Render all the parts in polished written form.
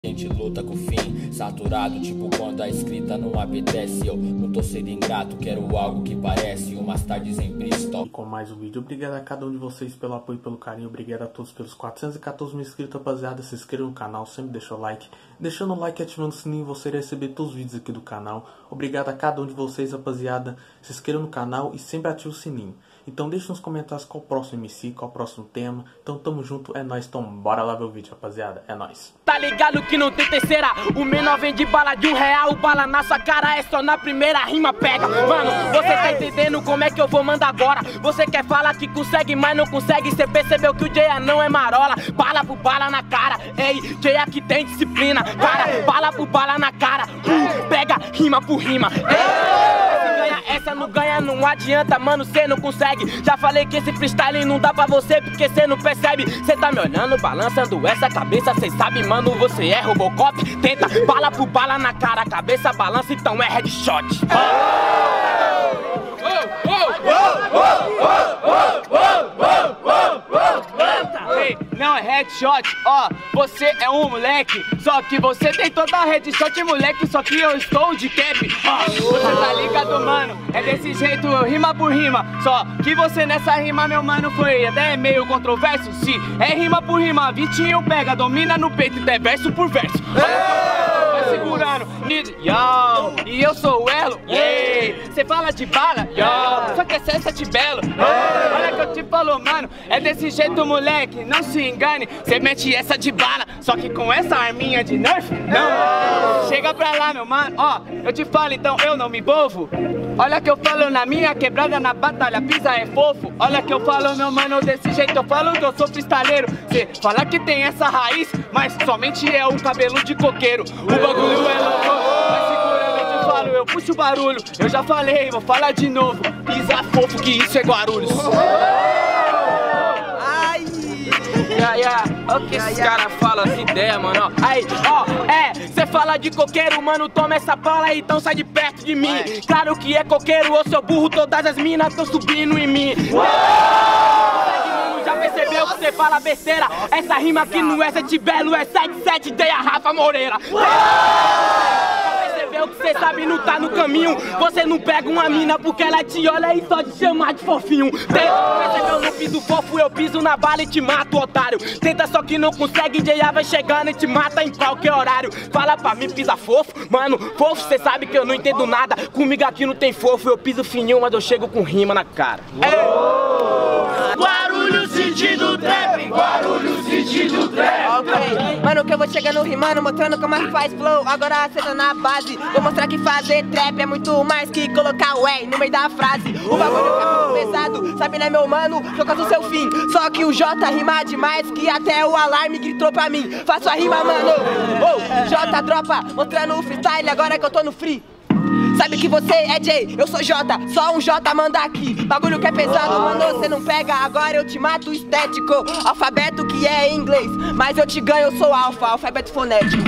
A gente luta com o fim, saturado, tipo quando a escrita não apetece. Eu não tô sendo ingrato, quero algo que parece umas tardes em Bristol. E com mais um vídeo, obrigado a cada um de vocês pelo apoio e pelo carinho. Obrigado a todos pelos 414 mil inscritos, rapaziada. Se inscreva no canal, sempre deixa o like. Deixando o like e ativando o sininho, você vai receber todos os vídeos aqui do canal. Obrigado a cada um de vocês, rapaziada. Se inscreva no canal e sempre ative o sininho. Então deixa nos comentários qual o próximo MC, qual o próximo tema. Então tamo junto, é nóis. Então bora lá ver o vídeo, rapaziada. É nóis. Tá ligado que não tem terceira. O menor vende bala de R$1. Bala na sua cara é só na primeira rima pega. Mano, você tá entendendo como é que eu vou mandar agora? Você quer falar que consegue, mas não consegue. Cê percebeu que o Jaya não é marola. Bala por bala na cara. Ei, Jaya que tem disciplina. Cara, bala por bala na cara. Pega rima por rima. Ei. Essa não ganha, não adianta, mano, cê não consegue. Já falei que esse freestyle não dá pra você porque cê não percebe. Cê tá me olhando, balançando essa cabeça, cê sabe, mano, você é Robocop. Tenta, bala por bala na cara, a cabeça balança, então é headshot. Não é headshot, ó, você é um moleque. Só que você tem toda a headshot, moleque, só que eu estou de cap. Ó, você tá ligado, mano, é desse jeito, rima por rima. Só que você nessa rima, meu mano, foi até meio controverso. Se é rima por rima, Vitinho pega, domina no peito, até verso por verso. Vai segurando, yo, e eu sou o elo, cê fala de bala, yo, só que é cessa de belo. Olha que eu te falo, mano, é desse jeito, moleque, não se engane. Cê mete essa de bala, só que com essa arminha de nerf, não. Chega pra lá, meu mano, ó, eu te falo, então eu não me envolvo. Olha que eu falo na minha quebrada, na batalha, pisa é fofo. Olha que eu falo, meu mano, desse jeito eu falo que eu sou freestaleiro. Cê fala que tem essa raiz, mas somente é um cabelo de coqueiro. O bagulho é louco, vai segurando, eu te falo, eu puxo o barulho. Eu já falei, vou falar de novo, pisa fofo que isso é Guarulhos. Olha o que esses caras falam, essa ideia, mano. Aí, ó, cê fala de coqueiro, mano, toma essa bala, então sai de perto de mim. Claro que é coqueiro, ô seu burro, todas as minas tão subindo em mim. Já percebeu que cê fala besteira? Essa rima aqui não é Sete Belo, é 77 de Rafa Moreira. O que cê sabe não tá no caminho. Você não pega uma mina porque ela te olha e só te chama de fofinho. Percebeu, no piso fofo, eu piso na bala e te mato, otário. Tenta só que não consegue, Jaya vai chegando e te mata em qualquer horário. Fala pra mim, pisa fofo, mano, fofo, cê sabe que eu não entendo nada. Comigo aqui não tem fofo, eu piso fininho, mas eu chego com rima na cara. Guarulhos sentido trap, Guarulhos sentido trap. Ok, mano, que eu vou chegando rimando, mostrando como é que faz flow. Agora cê tá na base, vou mostrar que fazer trap é muito mais que colocar o no meio da frase. O bagulho fica muito pesado, sabe né meu mano, joga do seu fim. Só que o J rima demais que até o alarme gritou pra mim. Faço a rima, mano, J dropa, mostrando o freestyle agora que eu tô no free. Sabe que você é J, eu sou J, só um J manda aqui. Bagulho que é pesado, mano, você não pega, agora eu te mato estético. Alfabeto que é inglês, mas eu te ganho, eu sou alfa, alfabeto fonético.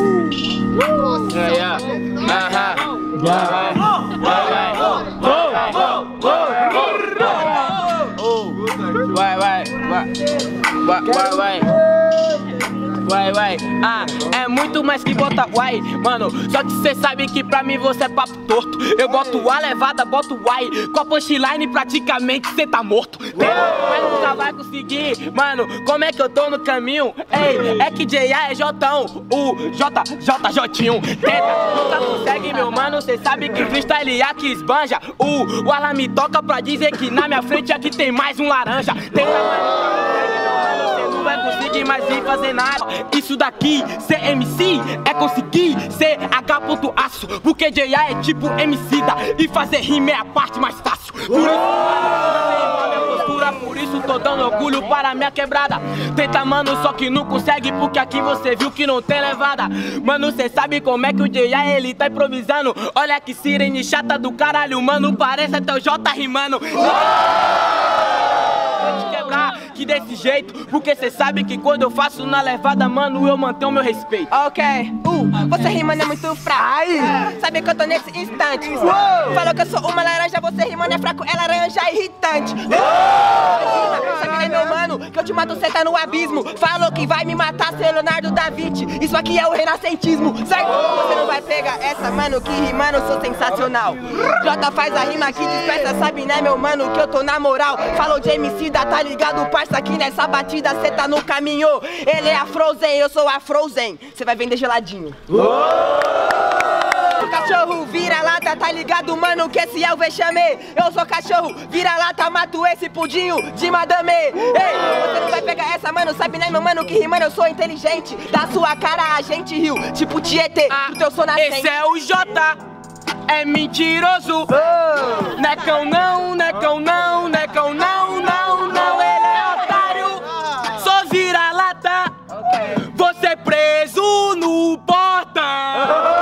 Vai, é muito mais que bota uai, mano. Só que cê sabe que pra mim você é papo torto. Eu boto a levada, boto uai. Com a punchline praticamente cê tá morto. Mas nunca vai conseguir, mano. Como é que eu tô no caminho? Ei, é que Jaya é Jotão, o Jotinho. Tenta, nunca consegue, meu mano. Cê sabe que freestyle aqui esbanja. O alarme toca pra dizer que na minha frente aqui tem mais um laranja. Tenta, vai conseguir mais nem fazer nada. Isso daqui, ser MC, é conseguir ser H.aço. Porque Jaya é tipo MCda e fazer rima é a parte mais fácil. Por isso, minha postura, por isso tô dando orgulho para minha quebrada. Tenta, mano, só que não consegue porque aqui você viu que não tem levada. Mano, cê sabe como é que o Jaya ele tá improvisando. Olha que sirene chata do caralho, mano, parece até o J rimando. Vou te quebrar, aqui desse jeito, porque cê sabe que quando eu faço na levada, mano, eu mantenho meu respeito. Ok, você rimando é muito fraco. Sabe que eu tô nesse instante. Falou que eu sou uma laranja, você rimando é fraco, é laranja irritante. Sabe, né, meu mano, que eu te mato, cê tá no abismo. Falou que vai me matar, seu Leonardo da Vinci. Isso aqui é o renascentismo, certo? Você não vai pegar essa, mano, que rimando eu sou sensacional. Jota faz a rima aqui, dispersa, sabe, né, meu mano, que eu tô na moral. Falou de MC-da, tá ligado, parça, aqui nessa batida cê tá no caminho. Ele é a Frozen, eu sou a Frozen. Cê vai vender geladinho. O cachorro vira-lata, tá ligado, mano, que esse é o vexame. Eu sou cachorro vira-lata, mato esse pudinho de madame. Ei, você não vai pegar essa, mano, sabe, né, meu mano, que rimando eu sou inteligente. Da sua cara a gente riu, tipo Tietê, do teu som nascente. Esse é o Jota, é mentiroso. Necão não, necão não, necão não, não, não. Ele é otário, só vira-lata. Você preso no portão.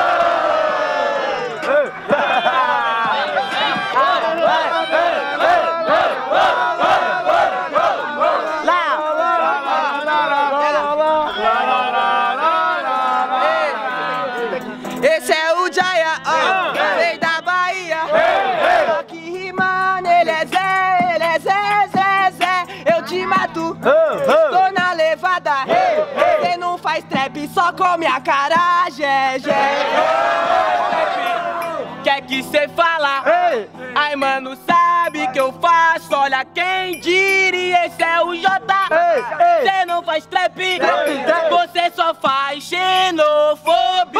Esse é o Jaya, veio da Bahia. Só que rimando, ele é Zé. Eu te mato, tô na levada. Cê não faz trap, só come a cara, Gé. Quer que cê fala? Ai, mano, sabe que eu faço? Olha quem diria, esse é o Jota. Cê não faz trap, você só faz xenofobia.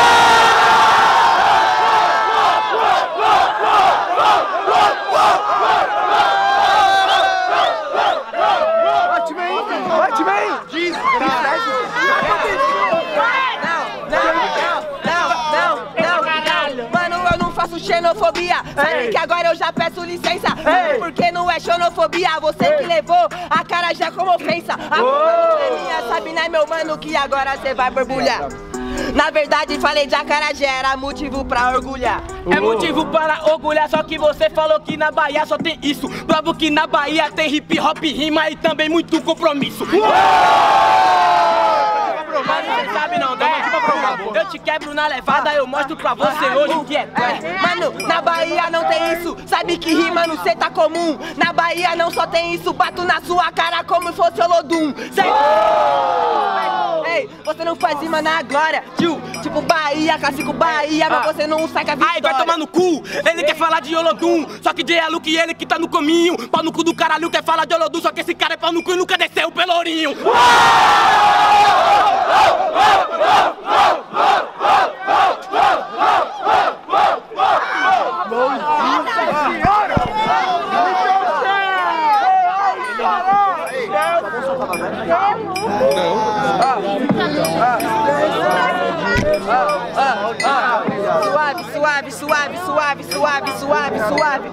Xenofobia, sabe que agora eu já peço licença. Porque não é xenofobia, você que levou a cara já como ofensa. A culpa não é minha, sabe, né, meu mano, que agora cê vai borbulhar. Na verdade falei de acarajé, era motivo pra orgulhar. É motivo para orgulhar, só que você falou que na Bahia só tem isso. Provo que na Bahia tem hip hop, rima e também muito compromisso. Mas você sabe não, dá pra provar. Eu te quebro na levada, eu mostro pra você hoje o que é. Mano, na Bahia não tem isso, sabe que rima no cê tá comum. Na Bahia não só tem isso, bato na sua cara como se fosse Olodum, certo? Ei, você não faz rima na glória, tio. Tipo Bahia, clássico Bahia, mas você não saca a vitória. Ai, vai tomar no cu, ele quer falar de Olodum. Só que Jay é Luke, ele que tá no caminho. Pau no cu do caralho, quer falar de Olodum. Só que esse cara é pau no cu e nunca desceu o pelourinho. Suave.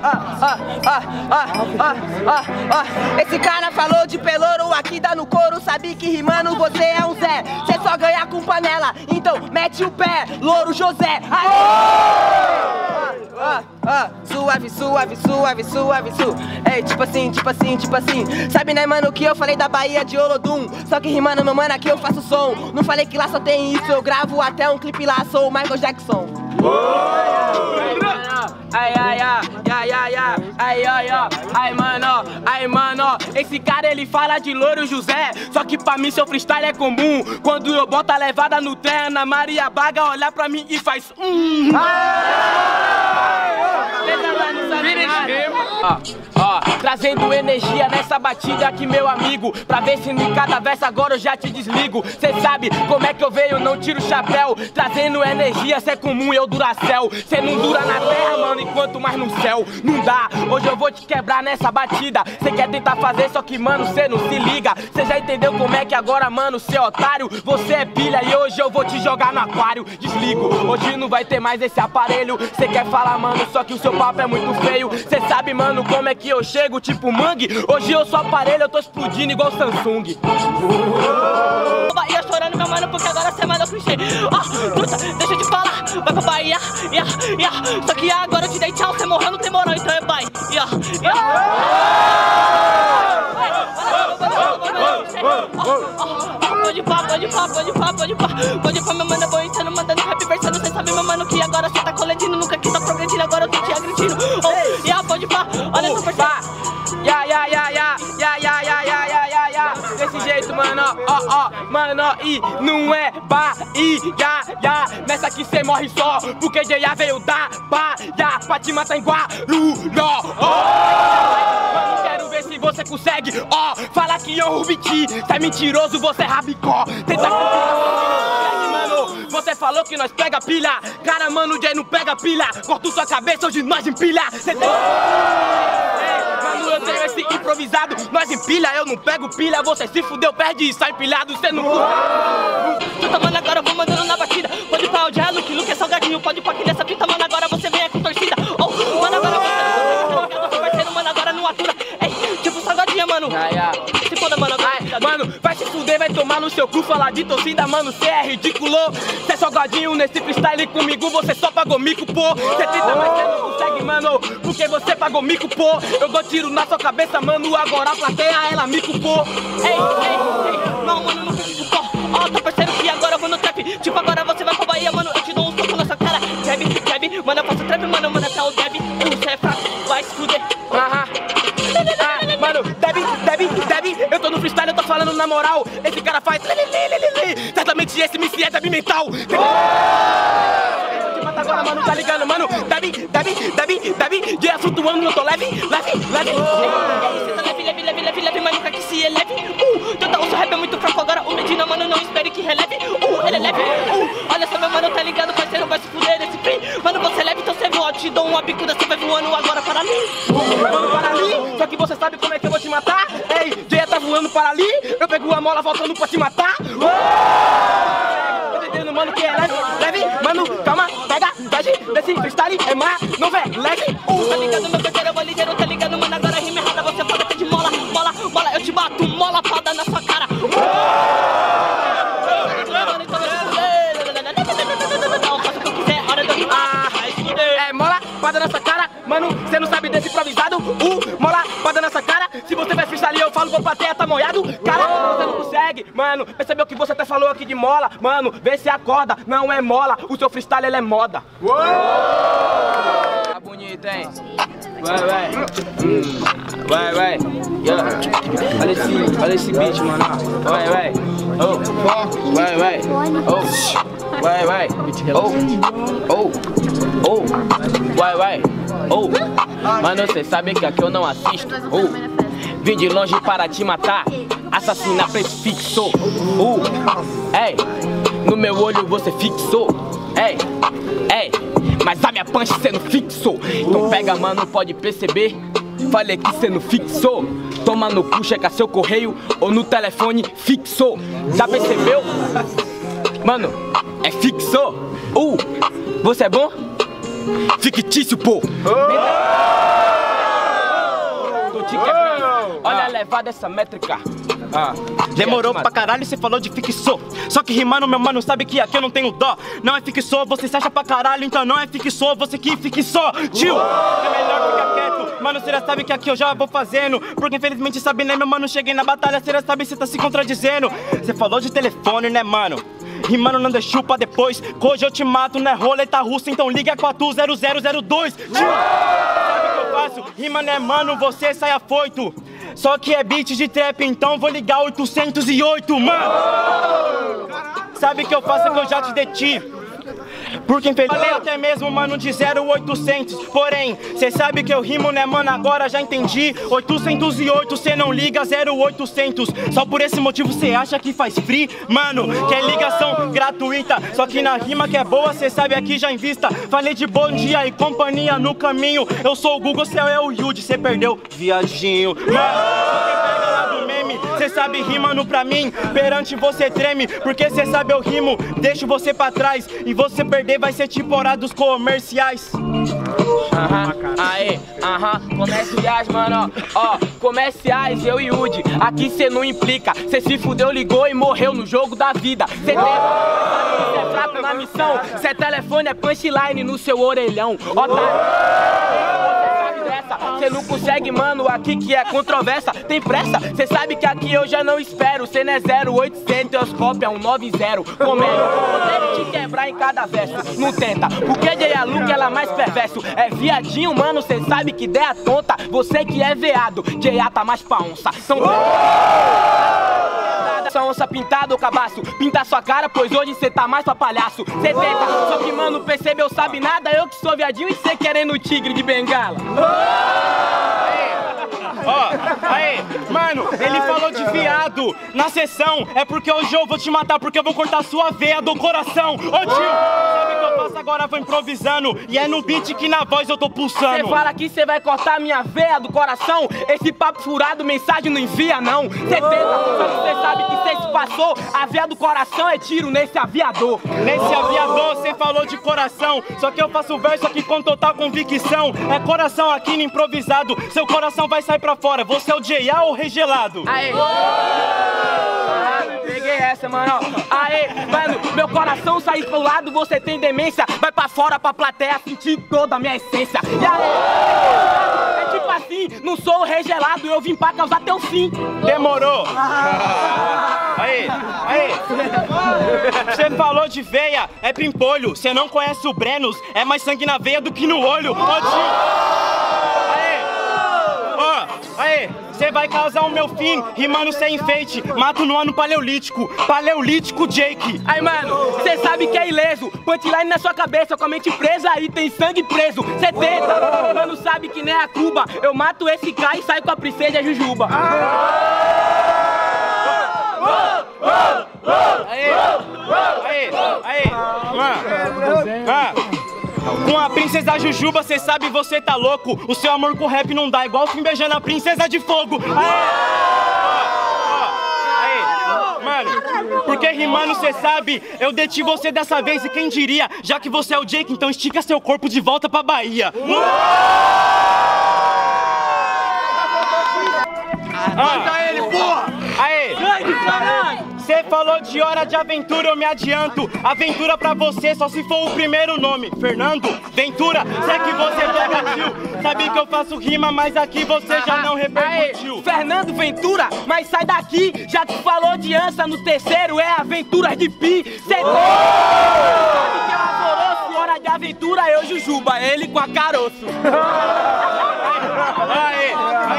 Esse cara falou de pelouro, aqui dá no couro. Sabe que rimando você é um Zé. Cê só ganha com panela, então mete o pé, Louro José. Suave. Ei, tipo assim. Sabe, né, mano, que eu falei da Bahia de Olodum. Só que rimando, meu mano, aqui eu faço som. Não falei que lá só tem isso, eu gravo até um clipe lá, sou o Michael Jackson. Ai, mano, esse cara ele fala de Louro José. Só que pra mim seu freestyle é comum. Quando eu boto a levada no trem, Ana Maria Baga olha pra mim e faz trazendo energia nessa batida aqui, meu amigo. Pra ver se em cada verso agora eu já te desligo. Cê sabe como é que eu venho, não tiro o chapéu. Trazendo energia, cê é comum e eu Duracell. Cê não dura na terra, mano, enquanto mais no céu. Não dá, hoje eu vou te quebrar nessa batida. Cê quer tentar fazer, só que, mano, cê não se liga. Cê já entendeu como é que agora, mano, cê é otário. Você é pilha e hoje eu vou te jogar no aquário. Desligo, hoje não vai ter mais esse aparelho. Cê quer falar, mano, só que o seu papo é muito feio. Cê sabe, mano, como é que eu chego, tipo mangue. Hoje eu sou aparelho, eu tô explodindo igual Samsung. Bahia chorando, meu mano, porque agora cê mandou clichê. Truta, deixa eu te falar, vai pra Bahia, Só que agora eu te dei tchau, cê morreu, não tem moral, então é bye, meu mano, eu vou entrando, mandando rap, versando. Cê sabe, meu mano, que agora cê tá coletindo. Nunca que tá progredindo, agora eu tô te agredindo. Pode pá, olha essa parceira. Desse jeito, mano, mano, e não é Bahia. Nessa aqui cê morre só, porque J.A. veio da Bahia pra te matar em Guarulhos. Mano, quero ver se você consegue, fala que eu Rubiti, cê é mentiroso, você é rabicó. Tenta mano, você falou que nós pega pilha. Cara, mano, o Jay não pega pilha. Corto sua cabeça, hoje nós empilha. Cê tem... Mano, eu tenho esse improvisado. Nós empilha, eu não pego pilha. Você se fudeu, perde e sai empilhado. Cê não... Puta, mano, agora eu vou mandando na batida. Pode pra onde é Luke é salgadinho. Pode pra que nessa fita, mano, agora você vem com torcida. Mano, agora você parceiro, mano, agora não atura. Ei, tipo salgadinha, mano. Se foda, mano, agora. Mano, vai se fuder, vai tomar no seu cu. Falar de torcida, mano, cê é ridículo. Cê é salgadinho nesse freestyle comigo. Você só pagou mico, pô. Cê tenta, mas cê não consegue, mano, porque você pagou mico, pô. Eu dou tiro na sua cabeça, mano. Agora a plateia, ela me culpou. Ei, não, mano, não fico pó. Tá parceiro que agora eu vou no trap. Tipo, agora você vai pra Bahia, mano. Eu te dou um soco na sua cara. Jab, mano, eu faço trap, mano, até o Deb. Você é fraco, vai se fuder. Mano, Deb, eu tô no freestyle, eu tô falando na moral. Esse cara faz certamente esse MC é Deb mental. Agora, mano, tá ligando, mano. Deb, de flutuando, eu tô leve. Cê tá leve, mano, pra que se eleve. O seu rap é muito fraco, agora o Medina, mano, não espere que releve. Ele é leve. Olha só, meu mano, tá ligado, parceiro, vai se fuder nesse free. Mano, você é leve, então você voa, te dou uma bicuda, você vai voando agora para ali. Mano, para ali, só que você sabe como é que eu vou te matar. Ei, Jay tá voando para ali, eu pego a mola voltando pra te matar. Tô entendendo, mano, que é leve, mano, calma, pega, desce freestyle, é má, não vê, leve. Tá ligado, meu parceiro, eu vou ligeiro, tá ligado, mano, agora rima errada, você fala que de mola, eu te bato, mola, pada na sua cara. Mola, pada nessa cara, mano, cê não sabe desse improvisado. Mola, pada nessa cara, se você vai freestyle eu falo, vou plateia, tá molhado. Cara, você não consegue, mano, percebeu que você até falou aqui de mola. Mano, vê se acorda, não é mola, o seu freestyle ele é moda. Tá bonito, hein? Vai. Olha esse beat, mano. Vai. Mano, cê sabe que aqui eu não assisto. Vim de longe para te matar. Assassina prefixo. No meu olho você fixou. Mas a minha punch cê não fixou. Então pega, mano, pode perceber. Falei que cê não fixou. Toma no cu, checa seu correio ou no telefone fixou. Já percebeu? Mano, é fixou. Você é bom? Fictício, pô. Tô te quebrando. Olha a levada dessa métrica. Demorou pra caralho e cê falou de fixou. Só que rimando, meu mano, sabe que aqui eu não tenho dó. Não é fixou, você se acha pra caralho, então não é fixou, você que fixou, tio. É melhor ficar quieto, mano, cê já sabe que aqui eu já vou fazendo. Porque infelizmente sabe, né, meu mano, cheguei na batalha, cê já sabe, cê tá se contradizendo. Cê falou de telefone, né, mano? Rimando não deixou pra depois. Hoje eu te mato, né, roleta russa, então liga 400002. Tio, sabe o que eu faço? Rima, né, mano, você sai afoito. Só que é beat de trap, então vou ligar 808, mano. Sabe o que eu faço, é que eu já te deti. Porque infelizmente até mesmo, mano, de 0800. Porém, cê sabe que eu rimo, né, mano, agora já entendi. 808, cê não liga 0800. Só por esse motivo cê acha que faz free, mano, que é ligação gratuita. Só que na rima que é boa, cê sabe aqui já invista. Falei de bom dia e companhia no caminho. Eu sou o Google, cê é o Yudi, cê perdeu, viadinho. Cê sabe rimando pra mim, perante você treme. Porque cê sabe eu rimo, deixo você pra trás. E você perder vai ser temporada dos comerciais. Comerciais, mano, ó, comerciais, eu e Yudi. Aqui cê não implica, cê se fudeu, ligou e morreu no jogo da vida. Cê tem cê é fraco na missão, cê telefone é punchline no seu orelhão. Otário, você sabe dessa. conversa. Cê não consegue, mano, aqui que é controvérsia. Tem pressa? Cê sabe que aqui eu já não espero. Cê não é 0800, cópia 190. Comédia, poder te quebrar em cada verso. Não tenta, porque J.A. Luke ela é mais perverso. É viadinho, mano, cê sabe que ideia tonta. Você que é veado, J.A. tá mais pra onça. São essa onça pintada ou cabaço. Pinta sua cara, pois hoje cê tá mais pra palhaço. Cê tenta, só que mano, percebeu, sabe nada. Eu que sou viadinho e cê querendo tigre de bengala. Ó, aí, mano, ele falou de viado na sessão. É porque hoje eu vou te matar, porque eu vou cortar sua veia do coração. Ô tio, sabe o que eu faço agora? Vou improvisando. E é no beat que na voz eu tô pulsando. Cê fala que cê vai cortar minha veia do coração. Esse papo furado, mensagem não envia não. Cê tenta, só que cê sabe que cê se passou. A veia do coração é tiro nesse aviador. Nesse aviador, cê falou de coração. Só que eu faço verso aqui com total convicção. É coração aqui no improvisado. Seu coração vai sair pra fora. Você é o J.A. ou Regelado? Aê! Peguei essa, mano. Aê, mano, meu coração sair pro lado, você tem demência. Vai pra fora pra plateia sentir toda a minha essência. E aí? É tipo assim, não sou o Regelado, eu vim pra causar teu fim. Demorou. Aí. Você falou de veia, é pimpolho. Você não conhece o Brenos, é mais sangue na veia do que no olho. Aí, você vai causar o meu fim, rimando sem enfeite. Mato no ano paleolítico, paleolítico Jake. Aí, mano, cê sabe que é ileso. Punchline na sua cabeça, com a mente presa, aí tem sangue preso. Cê tenta, mano, sabe que nem a Cuba. Eu mato esse cara e saio com a princesa Jujuba. Aí, mano. Com a princesa Jujuba, cê sabe, você tá louco. O seu amor com o rap não dá, igual o fim beijando a princesa de fogo. Aí, mano, porque rimando cê sabe, eu deti você dessa vez e quem diria. Já que você é o Jake, então estica seu corpo de volta pra Bahia. Manda ele, porra! Aí, cê falou de hora de aventura, eu me adianto. Aventura pra você só se for o primeiro nome. Fernando, Ventura, sei que você pega tio. Sabe que eu faço rima, mas aqui você já não repercutiu. Fernando Ventura, mas sai daqui. Já te falou de ança no terceiro, é Aventuras de Pi. Cê sabe que é um alvoroço, hora de aventura, eu Jujuba, ele com a caroço. Aí.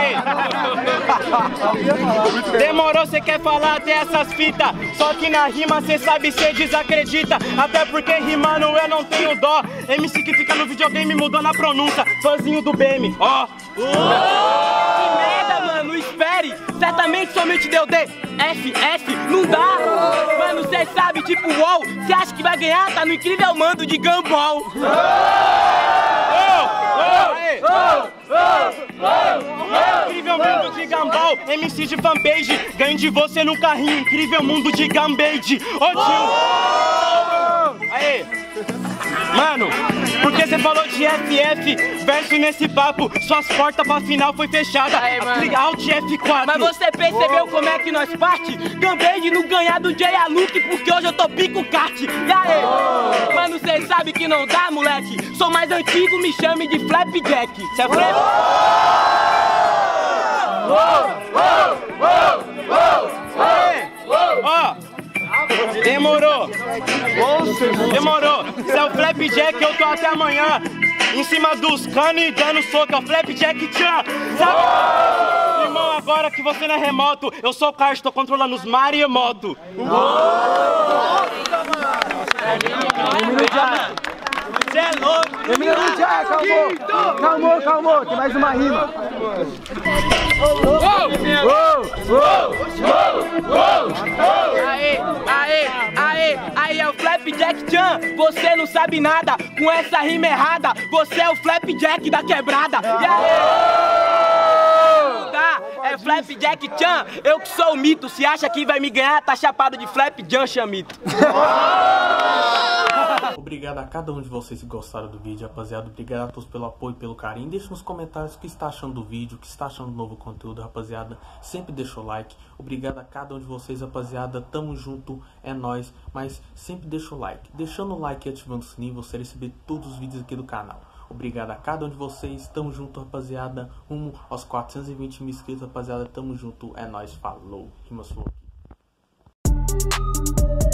Demorou, cê quer falar até essas fitas. Só que na rima cê sabe, cê desacredita. Até porque rimando eu não tenho dó. MC que fica no videogame mudando a pronúncia. Fãzinho do BM, ó. Que merda, mano, espere. Certamente somente deu D, F, F, não dá. Mano, cê sabe, tipo UOL. Cê acha que vai ganhar, tá no incrível mando de Gumball. Incrível mundo de Gumball, MC de fanpage. Ganho de você no carrinho, incrível mundo de Gambade. Ô tio! Aê! Mano, porque você falou de FF, verso nesse papo, suas portas pra final foi fechada. Alt F4. Mas você percebeu como é que nós parte? Gambade não ganhar do J.A. Luke, porque hoje eu tô pico kart. E aí? Mano, cê sabe que não dá, moleque. Sou mais antigo, me chame de Flapjack. Cê é Flap? Ó, demorou. Se é o Flapjack, eu tô até amanhã em cima dos canos e dando soco. É o Flapjack Tchan, sabe? Irmão, agora que você não é remoto, eu sou o Cars, tô controlando os maremoto. Você é louco. Calmou, tem mais uma rima. Aí é o Flapjack Tchan, você não sabe nada. Com essa rima errada, você é o Flapjack da quebrada. E aí? É Flapjack Tchan, eu que sou o mito. Se acha que vai me ganhar, tá chapado de Flapjack chamito. Obrigado a cada um de vocês que gostaram do vídeo, rapaziada. Obrigado a todos pelo apoio e pelo carinho. Deixa nos comentários o que está achando do vídeo, o que está achando do novo conteúdo, rapaziada. Sempre deixa o like. Obrigado a cada um de vocês, rapaziada. Tamo junto, é nóis. Mas sempre deixa o like. Deixando o like e ativando o sininho, você vai receber todos os vídeos aqui do canal. Obrigado a cada um de vocês. Tamo junto, rapaziada. Rumo aos 420 mil inscritos, rapaziada. Tamo junto. É nóis, falou. Rimas Flow aqui.